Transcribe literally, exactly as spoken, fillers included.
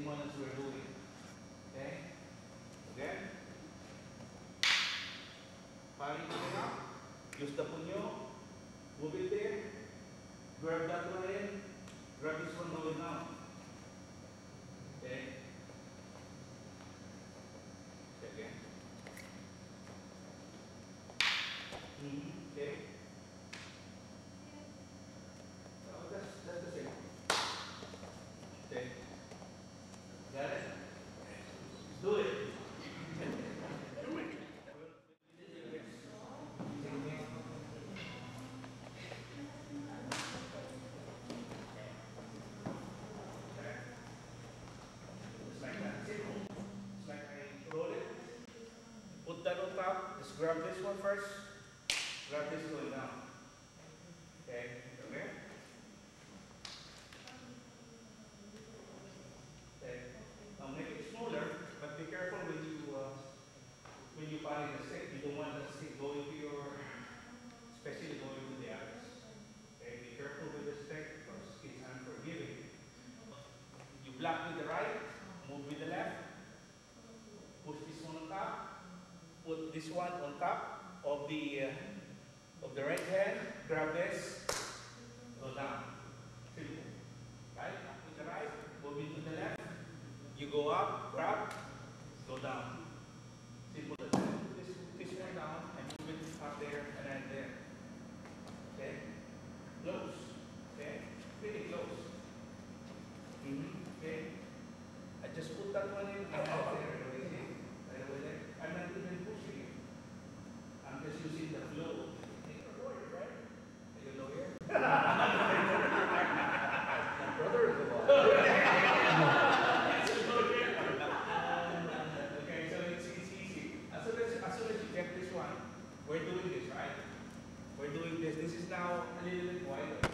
same one as we're doing. Okay? Again. Paring it up. Use the punyo. Move it there. Grab that one in. Grab this one going down. Okay? Again. Mm-hmm. Okay? So that's, that's the same. Okay? Got it? Do it. Do it. Just like that. Simple. Just like I roll it. Put that on top. Just grab this one first. Grab this going down. Okay? Okay? Okay. Now make it smaller, but be careful when you uh, when you find the stick. You don't want the stick going to your, especially going to the others. Okay, be careful with the stick because it's unforgiving. You block with the right, move with the left, push this one on top, put this one on top of the uh, of the right hand, grab this, go down. Simple. Right? With the right, move into the left. You go up, grab, go down. Simple as that. Put this, this one down and move it up there and then there. Okay? Close. Okay? Pretty close. Mm-hmm. Okay? I just put that one in. Oh, oh, there. See? Right over there. I'm not even pushing it. I'm just using the flow. You're a lawyer, right? Are you a lawyer? My brother is a lawyer. Okay, so it's, it's easy. As soon as, as soon as you get this one, we're doing this, right? We're doing this. This is now a little bit wider.